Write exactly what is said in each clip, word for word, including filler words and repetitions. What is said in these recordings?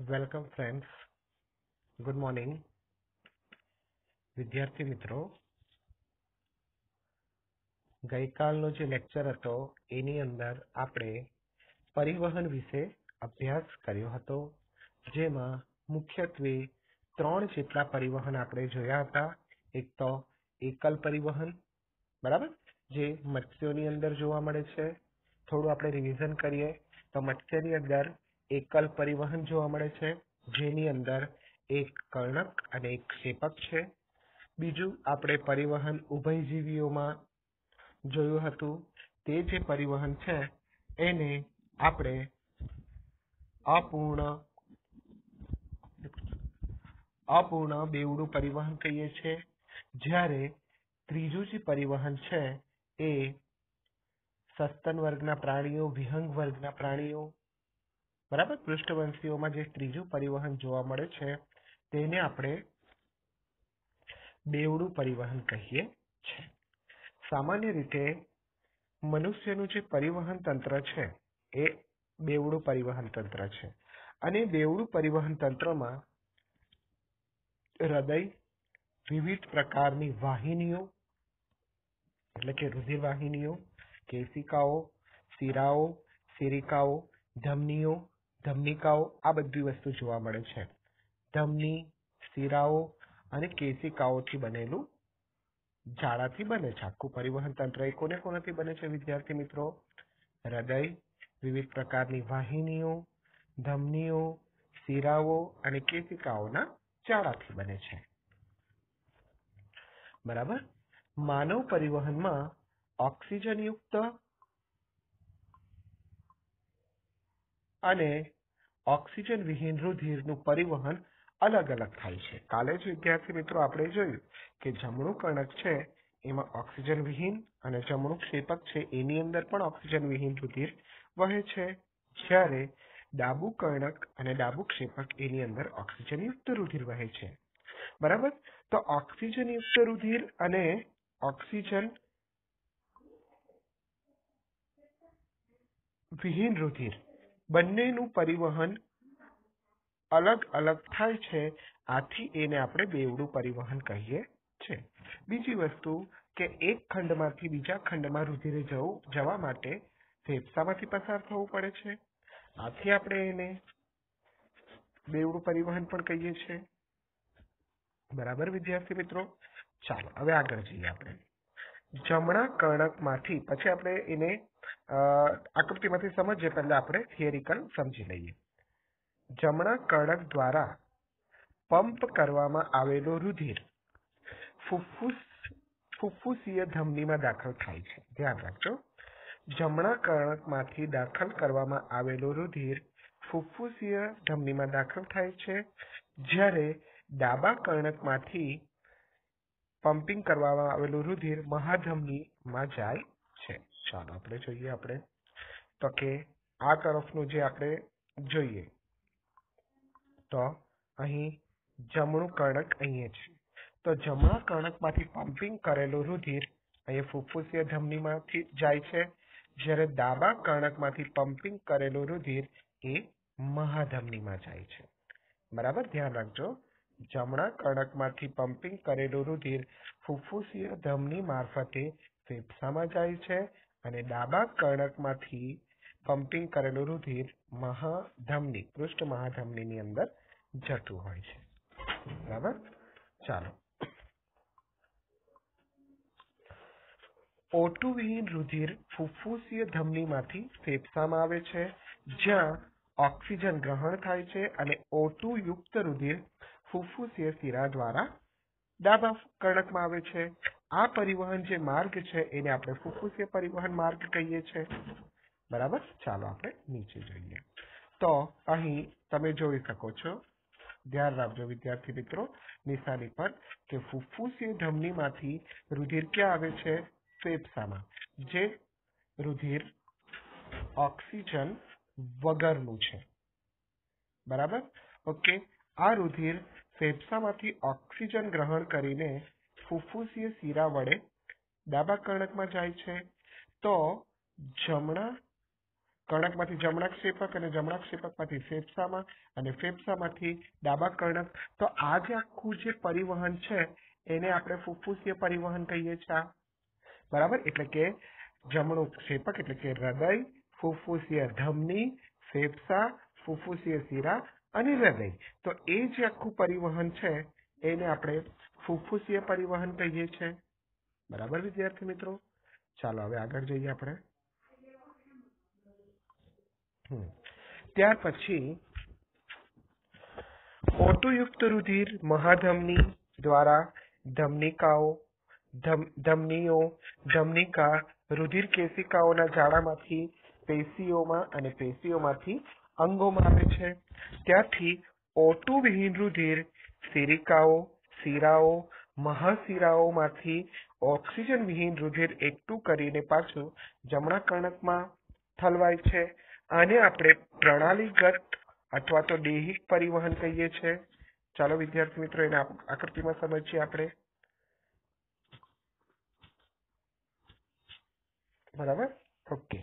Welcome friends, good morning. વિદ્યાર્થી મિત્રો, ગઈકાલનો જે લેક્ચર હતો એની અંદર આપણે પરિવહન વિશે અભ્યાસ કર્યો હતો, જેમાં મુખ્યત્વે ત્રણ જેટલા પરિવહન આપણે જોયા હતા. એક તો એકલ પરિવહન, બરાબર, જે મત્સ્યોની અંદર જોવા મળે છે. થોડું આપણે રિવિઝન કરીએ તો મત્સ્યની અંદર એકલ પરિવહન જોવા મળે છે, જેની અંદર એક કર્ણક અને એક ક્ષેપક છે. બીજું આપણે પરિવહન ઉભયજીવીઓમાં જોયું હતું. તે જે પરિવહન છે એને આપણે અપૂર્ણ અપૂર્ણ બેવડું પરિવહન કહીએ છીએ. જ્યારે ત્રીજું જે પરિવહન છે એ સસ્તન વર્ગના પ્રાણીઓ, વિહંગ વર્ગના પ્રાણીઓ, બરાબર, પૃષ્ઠવંશીઓમાં જે ત્રીજું પરિવહન જોવા મળે છે તેને આપણે બેવડું પરિવહન કહીએ છીએ. સામાન્ય રીતે મનુષ્યનું જે પરિવહન તંત્ર છે એ બેવડું પરિવહન તંત્ર છે, અને બેવડું પરિવહન તંત્રમાં હૃદય, વિવિધ પ્રકારની વાહિનીઓ એટલે કે રુધિર વાહિનીઓ, કેશિકાઓ, શિરાઓ, શિરિકાઓ, ધમનીઓ, ધમનિકાઓ, આ બધી વસ્તુ જોવા મળે છે. ધમની, શિરાઓ અને કેશિકાઓથી બનેલું ઝાડાથી બને છે આખું પરિવહન તંત્ર. એ કોને કોનાથી બને છે વિદ્યાર્થી મિત્રો? હૃદય, વિવિધ પ્રકારની વાહિનીઓ, ધમનીઓ, શિરાઓ અને કેશિકાઓના ઝાડાથી બને છે, બરાબર. માનવ પરિવહનમાં ઓક્સિજનયુક્ત અને ઓક્સિજન વિહીન રુધિરનું પરિવહન અલગ અલગ થાય છે. કાલે જ વિદ્યાર્થી મિત્રો આપણે જોયું કે જમણું કર્ણક છે એમાં ઓક્સિજન વિહીન અને જમણું ક્ષેપક છે એની અંદર પણ ઓક્સિજન વિહીન રુધિર વહે છે, જ્યારે ડાબું કર્ણક અને ડાબું ક્ષેપક એની અંદર ઓક્સિજનયુક્ત રુધિર વહે છે, બરાબર. તો ઓક્સિજનયુક્ત રુધિર અને ઓક્સિજન વિહીન રુધિર બંનેનું પરિવહન અલગ અલગ થાય છે. આથી એને આપણે બેવડું પરિવહન કહીએ છીએ. બીજી વસ્તુ કે એક ખંડમાંથી બીજા ખંડમાં રુધિર જવું જવા માટે ફેફસામાંથી પસાર થવું પડે છે, આથી આપણે એને બેવડું પરિવહન પણ કહીએ છીએ, બરાબર વિદ્યાર્થી મિત્રો. ચાલો હવે આગળ જઈએ. આપણે જમણા કર્ણકમાંથી, પછી આપણે એને આકૃતિમાંથી સમજીએ પહેલા આપણે થિયરિકલ સમજી લઈએ. જમણા કર્ણક દ્વારા પંપ કરવામાં આવેલો રુધિર ફુફ્ફુસ ફુફ્ફુસીય ધમનીમાં દાખલ થાય છે. ધ્યાન રાખજો, જમણા કર્ણકમાંથી દાખલ કરવામાં આવેલો રુધિર ફુફ્ફુસીય ધમનીમાં દાખલ થાય છે, જ્યારે ડાબા કર્ણકમાંથી પમ્પિંગ કરવામાં આવેલું રુધિર મહાધમનીમાં જાય છે. ચાલો આપણે જોઈએ. આપણે તો કે આ તરફનું જે આપણે જોઈએ તો અહીં જમણું કર્ણક અહીંયા છે, તો જમણા કર્ણકમાંથી પમ્પિંગ કરેલું રુધિર અહીંયા ફુફ્ફુસીય ધમનીમાંથી જાય છે, જ્યારે ડાબા કર્ણકમાંથી પમ્પિંગ કરેલું રુધિર એ મહાધમનીમાં જાય છે, બરાબર. ધ્યાન રાખજો, જમણા કર્ણકમાંથી પમ્પિંગ કરેલું રુધિર ફુફ્ફુસીય ધમની મારફતે ફેફસામાં જાય છે, અને ડાબા કર્ણકમાંથી પમ્પિંગ કરેલું રુધિર મહાધમની, પૃષ્ઠ મહાધમનીની અંદર જતું હોય છે, બરાબર. ચાલો, ઓટુ વિહીન રુધિર ફુફ્ફુસીય ધમનીમાંથી ફેફસામાં આવે છે, જ્યાં ઓક્સિજન ગ્રહણ થાય છે, અને ઓટુ યુક્ત રુધિર ફુફ્ફુસીય શિરા દ્વારા ડાબા કર્ણકમાં આવે છે. આ પરિવહન જે માર્ગ છે એને આપણે ફુફ્ફુસીય પરિવહન માર્ગ કહીએ છીએ, બરાબર. ચાલો આપણે નીચે જોઈએ. તો અહીં તમે જોઈ શકો છો, ધ્યાન રાખજો વિદ્યાર્થી મિત્રો નિશાની પર, કે ફુફ્ફુસીય ધમનીમાંથી રુધિર ક્યાં આવે છે? ફેફસામાં, જે રુધિર ઓક્સિજન વગરનું છે, બરાબર. ઓકે, આ રુધિર ફેફસામાંથી ઓક્સિજન ગ્રહણ કરીને ફુફ્ફુસીય શિરા વડે ડાબા કર્ણકમાં જાય છે. તો જમણા કર્ણકમાંથી જમણા ક્ષેપક અને જમણા ક્ષેપકમાંથી ફેફસામાં અને ફેફસામાંથી ડાબા કર્ણક. તો આ જે આખું જે પરિવહન છે એને આપણે ફુફ્ફુસીય પરિવહન કહીએ છીએ. બરાબર, એટલે કે જમણું ક્ષેપક એટલે કે હૃદય, ફુફ્ફુસીય ધમની, ફેફસા, ફુફ્ફુસીય શિરા અને હૃદય. તો એ જે આખું પરિવહન છે એને આપણે ફુફ્ફુસીય પરિવહન કહીએ છીએ. બરાબર વિદ્યાર્થી મિત્રો, ચાલો હવે આગળ જઈએ આપણે. હમ ત્યાર પછી ઓટોયુક્ત રુધિર મહાધમની દ્વારા ધમનિકાઓ, ધમનીઓ, ધમનિકા, રુધિર કેશિકાઓના જાળામાંથી પેશીઓમાં અને પેશીઓમાંથી અંગોમાં આવે છે. ત્યાંથી ઓટો વિહીન રુધિર શિરિકાઓ, શિરાઓ, મહાશિરાઓમાંથી ઓક્સિજન વિહીન રુધિર એકઠું કરીને પાછું જમણા કર્ણકમાં ઠલવાય છે. આને આપણે પ્રણાલીગત અથવા તો દૈહિક પરિવહન કહીએ છીએ. ચાલો વિદ્યાર્થી મિત્રો એને આકૃતિમાં સમજીએ આપણે. બરાબર, ઓકે.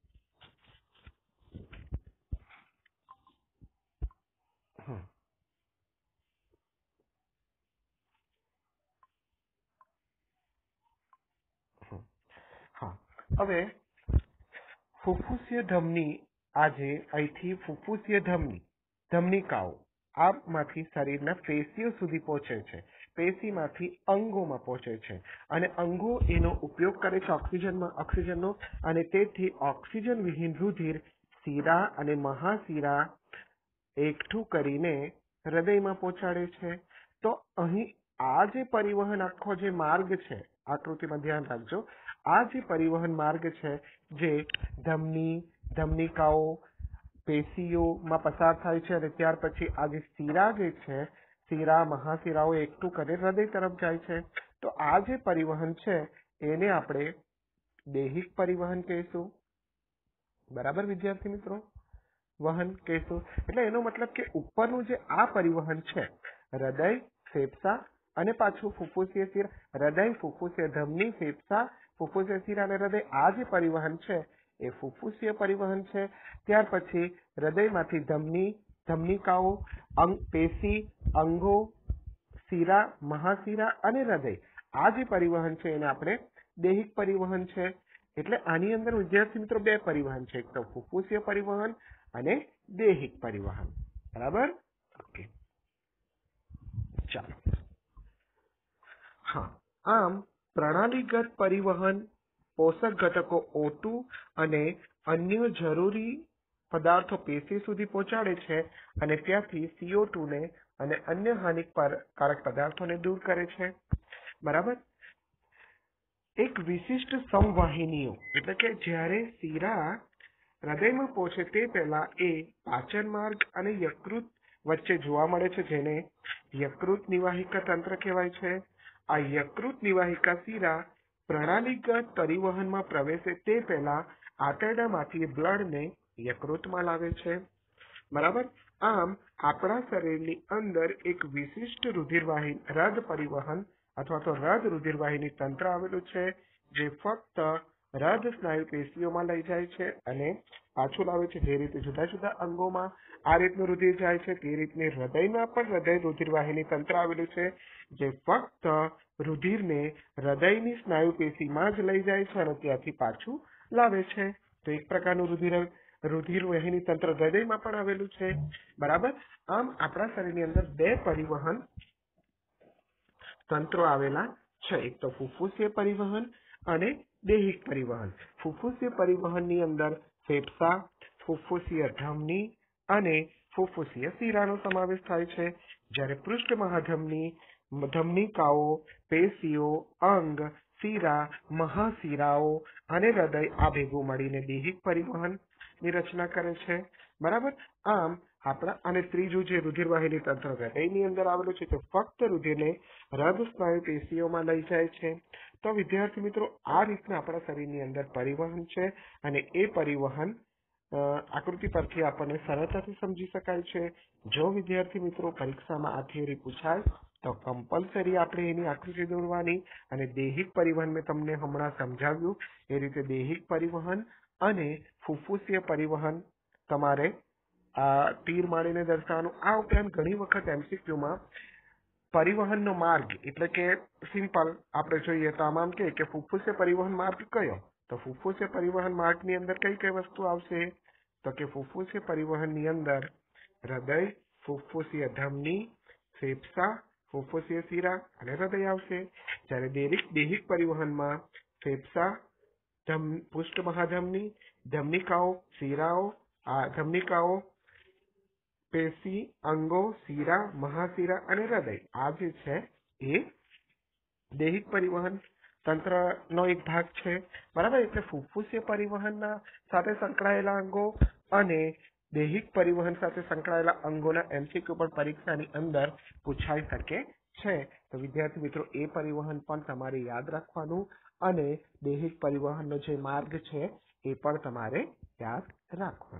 હા, હવે ફુફ્ફુસીય ધમની, આજે અહીંથી ફુફ્ફુસીય ધમની ધમનિકાઓ આમાંથી શરીરના પેશીઓ સુધી પહોંચે છે, પેશીમાંથી અંગોમાં પહોંચે છે અને અંગો એનો ઉપયોગ કરે છે ઓક્સિજનમાં ઓક્સિજનનો અને તેથી ઓક્સિજન વિહીન રુધિર શિરા અને મહાશિરા એકઠું કરીને હૃદયમાં પહોંચાડે છે. તો અહીં આ જે પરિવહન આખો જે માર્ગ છે, આકૃતિમાં ધ્યાન રાખજો, આ જે પરિવહન માર્ગ છે જે ધમની, ધમનિકાઓ, પેશીઓમાં પસાર થાય છે અને ત્યાર પછી આ જે શિરા જે છે, શિરા મહાશિરાઓ એકઠું કરી હૃદય તરફ જાય છે. તો આ જે પરિવહન છે એને આપણે દૈહિક પરિવહન કહીશું. બરાબર વિદ્યાર્થી મિત્રો, વહન કહીશું. એટલે એનો મતલબ કે ઉપરનું જે આ પરિવહન છે, હૃદય, ફેફસા અને પાછું ફુફ્ફુસીય શિરા, હૃદય, ફુફ્ફુસીય ધમની, ફેફસા, ફુફ્ફુસીય શિરા અને હૃદય, આ જે પરિવહન છે એ ફુફ્ફુસીય પરિવહન છે. ત્યાર પછી હૃદયમાંથી ધમની, ધમનિકાઓ, અંગ, પેશી, અંગો, શિરા, મહાશિરા અને હૃદય, આ જે પરિવહન છે એને આપણે દૈહિક પરિવહન છે. એટલે આની અંદર વિદ્યાર્થી મિત્રો બે પરિવહન છે, એક તો ફુફ્ફુસીય પરિવહન અને દૈહિક પરિવહન. બરાબર, ઓકે. ચાલો, હા, આમ પ્રણાલીગત પરિવહન પોષક ઘટકો ઓટુ અને અન્ય જરૂરી પદાર્થો પેશી સુધી પહોંચાડે છે અને ત્યાંથી સીઓ ટુ ને અને અન્ય હાનિકારક પદાર્થોને દૂર કરે છે. બરાબર, એક વિશિષ્ટ સંવાહિનીઓ એટલે કે જ્યારે શિરા હૃદયમાં પહોંચે તે પહેલા એ પાચન માર્ગ અને યકૃત વચ્ચે જોવા મળે છે, જેને યકૃત નિવાહિકા તંત્ર કહેવાય છે. આ યકૃત નિવાહિકા શિરા પ્રણાલીગત પરિવહનમાં પ્રવેશે તે પહેલા આંતરડામાંથી બ્લડને યકૃતમાં લાવે છે. બરાબર, આમ આપણા શરીરની અંદર એક વિશિષ્ટ રુધિરવાહી રદ પરિવહન અથવા તો રદ રુધિરવાહિની તંત્ર આવેલું છે, જે ફક્ત રદ સ્નાયુ પેશીઓમાં લઈ જાય છે અને પાછું લાવે છે. જે રીતે જુદા જુદા અંગોમાં આ રીતનું રુધિર જાય છે તે રીતની હૃદયમાં પણ હૃદય રુધિરવાહિની તંત્ર આવેલું છે, જે ફક્ત રુધિરને હૃદયની સ્નાયુ પેશીમાં જ લઈ જાય છે અને ત્યાંથી પાછું લાવે છે. તો એક પ્રકારનું રુધિર રુધિર વાહિની તંત્ર હૃદયમાં પણ આવેલું છે. બરાબર, આમ આપણા શરીરની અંદર બે પરિવહન તંત્રો આવેલા છે, એક તો ફુફ્ફુસીય પરિવહન અને દૈહિક પરિવહન. ફુફ્ફુસીય પરિવહનની અંદર ફેફસા, ફુફ્ફુસીય ધમની અને ફુફ્ફુસીય શિરાનો સમાવેશ થાય છે, જ્યારે પૃષ્ઠ મહાધમની, ધમનિકાઓ, પેશીઓ, અંગ, શિરા, મહાશિરાઓ અને હૃદય આ ભેગું મળીને દૈહિક પરિવહનની રચના કરે છે. બરાબર, આમ આપણા અને ત્રીજું જે રુધિરવાહિની તંત્ર હૃદયની અંદર આવેલું છે તે ફક્ત રુધિરને હૃદ સ્નાયુ પેશીઓમાં લઈ જાય છે. તો વિદ્યાર્થી મિત્રો, આ રીતના આપણા શરીરની અંદર પરિવહન છે અને એ પરિવહન આકૃતિ પરથી આપણને સરળતાથી સમજી શકાય છે. જો વિદ્યાર્થી મિત્રો પરીક્ષામાં આ થિયરી પૂછાય તો કમ્પલસરી આપણે એની આકૃતિ દોરવાની અને દૈહિક પરિવહન મેં તમને હમણાં સમજાવ્યું એ રીતે દૈહિક પરિવહન અને ફુફ્ફુસીય પરિવહન તમારે આ તીર મારીને દર્શાવવાનું. આ ઉપરાંત ઘણી વખત એમસીક્યુમાં પરિવહનનો માર્ગ એટલે કે સિમ્પલ આપણે જોઈએ તો આમાં કે કે ફુફ્ફુસીય પરિવહન માર્ગ કયો? તો ફુફ્ફુસીય પરિવહન માર્ગની અંદર કઈ કઈ વસ્તુ આવશે? તો કે ફુફ્ફુસીય પરિવહનની અંદર હૃદય, ફુફ્ફુસીય ધમની, ફેફસા, ફુફ્ફુસીય શિરા અને હૃદય આવશે. જ્યારે દૈહિક દૈહિક પરિવહનમાં ફેફસા, ધમ પૃષ્ઠ મહાધમની, ધમનિકાઓ, શિરાઓ, આ ધમનિકાઓ, પેશી, અંગો, શિરા, મહાશિરા અને હૃદય આ જે છે એ દૈહિક પરિવહન તંત્રનો એક ભાગ છે. બરાબર. એટલે ફુફ્ફુસીય પરિવહનના સાથે સંકળાયેલા અંગો અને દૈહિક પરિવહન સાથે સંકળાયેલા અંગોના એમસીક્યુ પણ પરીક્ષાની અંદર પૂછાઈ શકે છે. તો વિદ્યાર્થી મિત્રો એ પરિવહન પણ તમારે યાદ રાખવાનું અને દૈહિક પરિવહનનો જે માર્ગ છે એ પણ તમારે યાદ રાખવાનો.